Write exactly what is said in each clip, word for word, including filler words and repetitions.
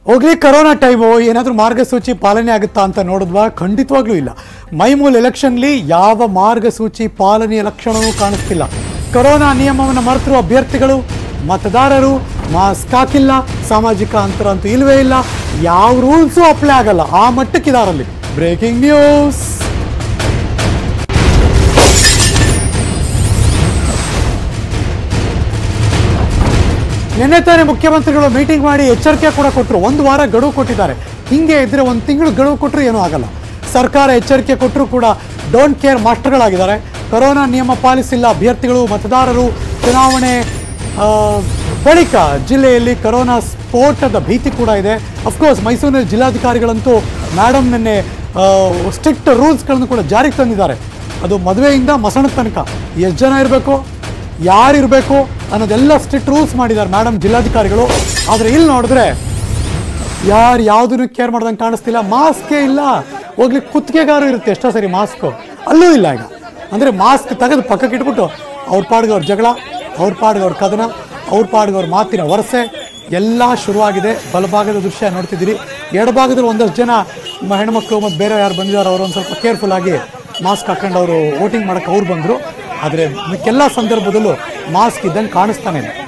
ಹೋಗ್ಲಿ corona time ಏನಾದರೂ ಮಾರ್ಗಸೂಚಿ ಪಾಲನೆ ಆಗುತ್ತಾ ಅಂತ ನೋಡಿದ್ವಾ? ಖಂಡಿತವಾಗ್ಲೂ ಇಲ್ಲ. ಮೈಮೂಲ್ ಎಲೆಕ್ಷನ್ಲಿ ಯಾವ ಮಾರ್ಗಸೂಚಿ ಪಾಲನೆಯ ಲಕ್ಷಣವೂ ಕಾಣಿಸ್ತಿಲ್ಲ. ಕೊರೋನಾ ನಿಯಮವನ್ನು ಮರೆತಿರುವ ಅಭ್ಯರ್ಥಿಗಳು ಮತದಾರರು ಮಾಸ್ಕ್ ಹಾಕಿಲ್ಲ, ಸಾಮಾಜಿಕ ಅಂತರ ಅಂತೂ ಇಲ್ಲವೇ ಇಲ್ಲ, ಯಾವ ರೂಲ್ಸು ಅಪ್ಲೈ ಆಗಲ್ಲ ಆ ಮಟ್ಟಕ್ಕಿದಾರಲ್ಲಿ. Breaking news. ನಿನ್ನೆ ತಾನೇ ಮುಖ್ಯಮಂತ್ರಿಗಳು ಮೀಟಿಂಗ್ ಮಾಡಿ ಎಚ್ಚರಿಕೆ ಕೂಡ ಕೊಟ್ಟರು. ಒಂದು ವಾರ ಗಡುವು ಕೊಟ್ಟಿದ್ದಾರೆ. ಹಿಂಗೆ ಇದ್ರೆ ಒಂದು ತಿಂಗಳು ಗಡುವು ಕೊಟ್ಟರು ಏನೂ ಆಗಲ್ಲ. ಸರ್ಕಾರ ಎಚ್ಚರಿಕೆ ಕೊಟ್ಟರು ಕೂಡ ಡೋಂಟ್ ಕೇರ್ ಮಾಸ್ಟರ್ಗಳಾಗಿದ್ದಾರೆ. ಕೊರೋನಾ ನಿಯಮ ಪಾಲಿಸಿಲ್ಲ ಅಭ್ಯರ್ಥಿಗಳು ಮತದಾರರು. ಚುನಾವಣೆ ಬಳಿಕ ಜಿಲ್ಲೆಯಲ್ಲಿ ಕೊರೋನಾ ಸ್ಫೋಟದ ಭೀತಿ ಕೂಡ ಇದೆ. ಅಫ್ಕೋರ್ಸ್ ಮೈಸೂರಿನ ಜಿಲ್ಲಾಧಿಕಾರಿಗಳಂತೂ ಮೇಡಮ್ ನಿನ್ನೆ ಸ್ಟ್ರಿಕ್ಟ್ ರೂಲ್ಸ್ಗಳನ್ನು ಕೂಡ ಜಾರಿಗೆ ತಂದಿದ್ದಾರೆ. ಅದು ಮದುವೆಯಿಂದ ಮಸಣದ ತನಕ ಎಷ್ಟು ಜನ ಇರಬೇಕು, ಯಾರಿರಬೇಕು ಅನ್ನೋದೆಲ್ಲ ಸ್ಟ್ರಿಕ್ಟ್ ರೂಲ್ಸ್ ಮಾಡಿದ್ದಾರೆ ಮೇಡಮ್ ಜಿಲ್ಲಾಧಿಕಾರಿಗಳು. ಆದರೆ ಇಲ್ಲಿ ನೋಡಿದ್ರೆ ಯಾರು ಯಾವುದನ್ನು ಕೇರ್ ಮಾಡ್ದಂಗೆ ಕಾಣಿಸ್ತಿಲ್ಲ. ಮಾಸ್ಕೇ ಇಲ್ಲ. ಹೋಗ್ಲಿ ಕುತ್ತಿಗೆಗಾರು ಇರುತ್ತೆ ಎಷ್ಟೋ ಸರಿ ಮಾಸ್ಕು, ಅಲ್ಲೂ ಇಲ್ಲ ಈಗ. ಅಂದರೆ ಮಾಸ್ಕ್ ತೆಗೆದು ಪಕ್ಕಕ್ಕೆ ಇಟ್ಬಿಟ್ಟು ಅವ್ರ ಪಾಡಿಗೆ ಅವ್ರ ಜಗಳ, ಅವ್ರ ಪಾಡಿಗೆ ಅವ್ರ ಕದನ, ಅವ್ರ ಪಾಡಿಗೆ ಅವ್ರ ಮಾತಿನ ವರಸೆ ಎಲ್ಲ ಶುರುವಾಗಿದೆ. ಬಲಭಾಗದ ದೃಶ್ಯ ನೋಡ್ತಿದ್ದೀರಿ. ಎಡಭಾಗದಲ್ಲಿ ಒಂದಷ್ಟು ಜನ ಹೆಣ್ಮಕ್ಳು ಮತ್ತು ಬೇರೆ ಯಾರು ಬಂದಿದ್ದಾರೆ ಅವರು ಒಂದು ಸ್ವಲ್ಪ ಕೇರ್ಫುಲ್ ಆಗಿ ಮಾಸ್ಕ್ ಹಾಕೊಂಡು ಅವರು ವೋಟಿಂಗ್ ಮಾಡೋಕ್ಕೆ ಅವ್ರು ಬಂದರು. ಆದರೆ ಮಿಕ್ಕೆಲ್ಲ ಸಂದರ್ಭದಲ್ಲೂ ಮಾಸ್ಕ್ ಇದ್ದಂಗೆ ಕಾಣಿಸ್ತಾನೆ ಇದೆ.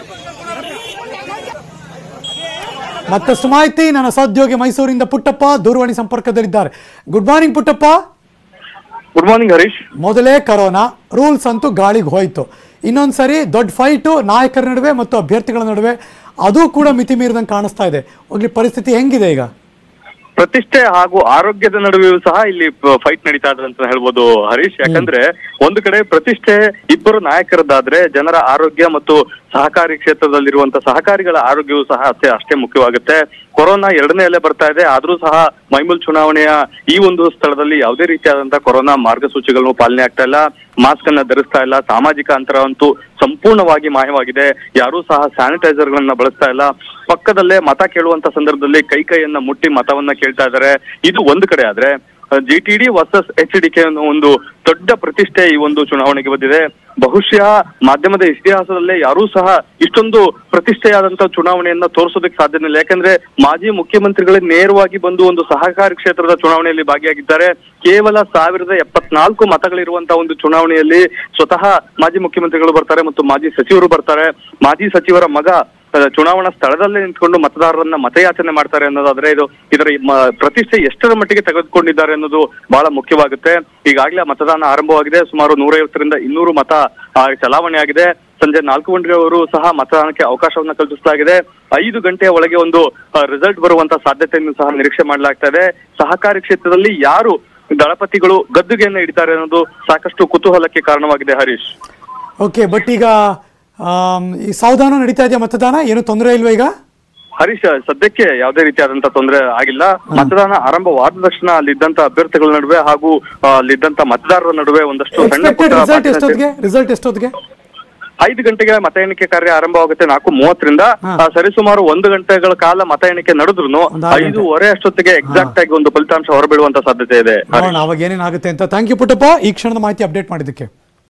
ಮತ್ತಷ್ಟು ಮಾಹಿತಿ ನನ್ನ ಸಹೋದ್ಯೋಗಿ ಮೈಸೂರಿಂದ ಪುಟ್ಟಪ್ಪ ದೂರವಾಣಿ ಸಂಪರ್ಕದಲ್ಲಿದ್ದಾರೆ. Good morning Puttappa. Good morning Harish. ಮೊದಲೇ ಕರೋನಾ ರೂಲ್ಸ್ ಅಂತೂ ಗಾಳಿಗೆ ಹೋಯ್ತು. ಇನ್ನೊಂದು ಸರಿ ದೊಡ್ಡ ಫೈಟು ನಾಯಕರ ನಡುವೆ ಮತ್ತು ಅಭ್ಯರ್ಥಿಗಳ ನಡುವೆ, ಅದು ಕೂಡ ಮಿತಿ ಮೀರಿದಂಗೆ ಕಾಣಿಸ್ತಾ ಇದೆ. ಹೋಗ್ಲಿ ಪರಿಸ್ಥಿತಿ ಹೆಂಗಿದೆ ಈಗ? ಪ್ರತಿಷ್ಠೆ ಹಾಗೂ ಆರೋಗ್ಯದ ನಡುವೆಯೂ ಸಹ ಇಲ್ಲಿ ಫೈಟ್ ನಡೀತಾ ಇದೆ ಅಂತ ಹೇಳ್ಬೋದು ಹರೀಶ್. ಯಾಕಂದ್ರೆ ಒಂದು ಕಡೆ ಪ್ರತಿಷ್ಠೆ ಇಬ್ಬರು ನಾಯಕರದ್ದಾದ್ರೆ ಜನರ ಆರೋಗ್ಯ ಮತ್ತು ಸಹಕಾರಿ ಕ್ಷೇತ್ರದಲ್ಲಿರುವಂತಹ ಸಹಕಾರಿಗಳ ಆರೋಗ್ಯವೂ ಸಹ ಅಷ್ಟೇ ಅಷ್ಟೇ ಮುಖ್ಯವಾಗುತ್ತೆ. ಕೊರೋನಾ ಎರಡನೇ ಅಲೆ ಬರ್ತಾ ಇದೆ, ಆದ್ರೂ ಸಹ ಮೈಮೂಲ್ ಚುನಾವಣೆಯ ಈ ಒಂದು ಸ್ಥಳದಲ್ಲಿ ಯಾವುದೇ ರೀತಿಯಾದಂತಹ ಕೊರೋನಾ ಮಾರ್ಗಸೂಚಿಗಳನ್ನು ಪಾಲನೆ ಆಗ್ತಾ ಇಲ್ಲ. ಮಾಸ್ಕ್ ಅನ್ನ ಧರಿಸ್ತಾ ಇಲ್ಲ. ಸಾಮಾಜಿಕ ಅಂತರ ಅಂತೂ ಸಂಪೂರ್ಣವಾಗಿ ಮಾಯವಾಗಿದೆ. ಯಾರೂ ಸಹ ಸ್ಯಾನಿಟೈಸರ್ ಗಳನ್ನ ಬಳಸ್ತಾ ಇಲ್ಲ. ಪಕ್ಕದಲ್ಲೇ ಮತ ಕೇಳುವಂತ ಸಂದರ್ಭದಲ್ಲಿ ಕೈ ಕೈಯನ್ನ ಮುಟ್ಟಿ ಮತವನ್ನ ಕೇಳ್ತಾ ಇದ್ದಾರೆ. ಇದು ಒಂದು ಕಡೆ ಆದ್ರೆ G T D versus H D K ಅನ್ನೋ ಒಂದು ದೊಡ್ಡ ಪ್ರತಿಷ್ಠೆ ಈ ಒಂದು ಚುನಾವಣೆಗೆ ಬಂದಿದೆ. ಬಹುಶಃ ಮಾಧ್ಯಮದ ಇತಿಹಾಸದಲ್ಲೇ ಯಾರೂ ಸಹ ಇಷ್ಟೊಂದು ಪ್ರತಿಷ್ಠೆಯಾದಂತಹ ಚುನಾವಣೆಯನ್ನ ತೋರಿಸೋದಕ್ಕೆ ಸಾಧ್ಯನೇ ಇಲ್ಲ. ಯಾಕಂದ್ರೆ ಮಾಜಿ ಮುಖ್ಯಮಂತ್ರಿಗಳೇ ನೇರವಾಗಿ ಬಂದು ಒಂದು ಸಹಕಾರಿ ಕ್ಷೇತ್ರದ ಚುನಾವಣೆಯಲ್ಲಿ ಭಾಗಿಯಾಗಿದ್ದಾರೆ. ಕೇವಲ ಸಾವಿರದ ಎಪ್ಪತ್ನಾಲ್ಕು ಮತಗಳಿರುವಂತಹ ಒಂದು ಚುನಾವಣೆಯಲ್ಲಿ ಸ್ವತಃ ಮಾಜಿ ಮುಖ್ಯಮಂತ್ರಿಗಳು ಬರ್ತಾರೆ ಮತ್ತು ಮಾಜಿ ಸಚಿವರು ಬರ್ತಾರೆ. ಮಾಜಿ ಸಚಿವರ ಮಗ ಚುನಾವಣಾ ಸ್ಥಳದಲ್ಲೇ ನಿಂತ್ಕೊಂಡು ಮತದಾರರನ್ನ ಮತಯಾಚನೆ ಮಾಡ್ತಾರೆ ಅನ್ನೋದಾದ್ರೆ ಇದು ಇದರ ಪ್ರತಿಷ್ಠೆ ಎಷ್ಟರ ಮಟ್ಟಿಗೆ ತೆಗೆದುಕೊಂಡಿದ್ದಾರೆ ಅನ್ನೋದು ಬಹಳ ಮುಖ್ಯವಾಗುತ್ತೆ. ಈಗಾಗಲೇ ಮತದಾನ ಆರಂಭವಾಗಿದೆ. ಸುಮಾರು ನೂರೈವತ್ತರಿಂದ ಇನ್ನೂರು ಮತ ಚಲಾವಣೆ ಆಗಿದೆ. ಸಂಜೆ ನಾಲ್ಕು ಗಂಟೆವರೆಗೂ ಸಹ ಮತದಾನಕ್ಕೆ ಅವಕಾಶವನ್ನ ಕಲ್ಪಿಸಲಾಗಿದೆ. ಐದು ಗಂಟೆಯ ಒಳಗೆ ಒಂದು ರಿಸಲ್ಟ್ ಬರುವಂತ ಸಾಧ್ಯತೆಯನ್ನು ಸಹ ನಿರೀಕ್ಷೆ ಮಾಡಲಾಗ್ತಾ ಇದೆ. ಸಹಕಾರಿ ಕ್ಷೇತ್ರದಲ್ಲಿ ಯಾರು ದಳಪತಿಗಳು ಗದ್ದುಗೆಯನ್ನ ಹಿಡಿತಾರೆ ಅನ್ನೋದು ಸಾಕಷ್ಟು ಕುತೂಹಲಕ್ಕೆ ಕಾರಣವಾಗಿದೆ ಹರೀಶ್. ಓಕೆ, ಬಟ್ ಈಗ ಈ ಸಾವಧಾನ ನಡೀತಾ ಇದೆಯಾ ಮತದಾನ? ಏನು ತೊಂದರೆ ಇಲ್ವಾ ಈಗ ಹರೀಶ್? ಸದ್ಯಕ್ಕೆ ಯಾವುದೇ ರೀತಿಯಾದಂತ ತೊಂದರೆ ಆಗಿಲ್ಲ. ಮತದಾನ ಆರಂಭವಾದ ತಕ್ಷಣ ಅಲ್ಲಿದ್ದಂತ ಅಭ್ಯರ್ಥಿಗಳ ನಡುವೆ ಹಾಗೂ ಅಲ್ಲಿದ್ದಂತ ಮತದಾರರ ನಡುವೆ ಒಂದಷ್ಟು ಸಣ್ಣ ರಿಸಲ್ಟ್ ಎಷ್ಟೊತ್ತಿಗೆ? ಐದು ಗಂಟೆಗೆ ಮತ ಎಣಿಕೆ ಕಾರ್ಯ ಆರಂಭವಾಗುತ್ತೆ. ನಾಲ್ಕು ಮೂವತ್ತರಿಂದ ಸರಿಸುಮಾರು ಒಂದು ಗಂಟೆಗಳ ಕಾಲ ಮತ ಎಣಿಕೆ ನಡೆದ್ರು ಐದೂವರೆ ಅಷ್ಟೊತ್ತಿಗೆ ಎಕ್ಸಾಕ್ಟ್ ಆಗಿ ಒಂದು ಫಲಿತಾಂಶ ಹೊರಬೀಳುವಂತ ಸಾಧ್ಯತೆ ಇದೆ. ಅವಾಗ ಏನೇನಾಗುತ್ತೆ ಅಂತ. ಥ್ಯಾಂಕ್ ಯು ಪುಟ್ಟಪ್ಪ ಈ ಕ್ಷಣದ ಮಾಹಿತಿ ಅಪ್ಡೇಟ್ ಮಾಡಿದ್ದಕ್ಕೆ.